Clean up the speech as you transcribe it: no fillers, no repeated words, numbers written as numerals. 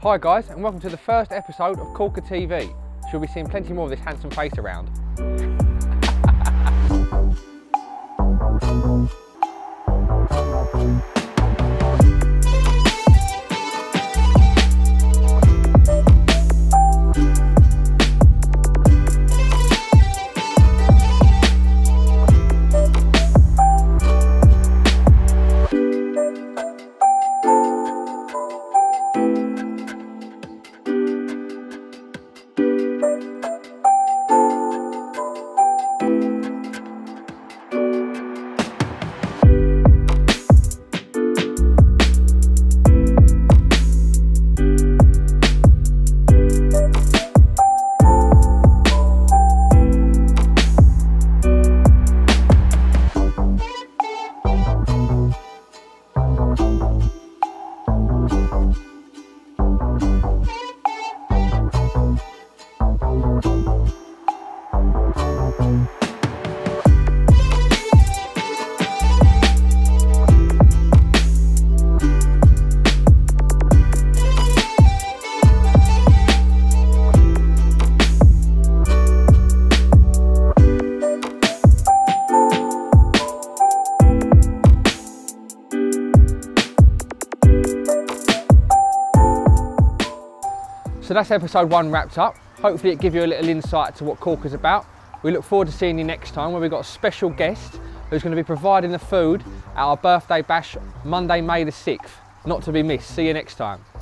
Hi guys, and welcome to the first episode of Corker TV. You'll be seeing plenty more of this handsome face around. So that's episode 1 wrapped up. Hopefully it gives you a little insight to what Corker's about. We look forward to seeing you next time, where we've got a special guest who's going to be providing the food at our birthday bash Monday, May the 6th. Not to be missed. See you next time.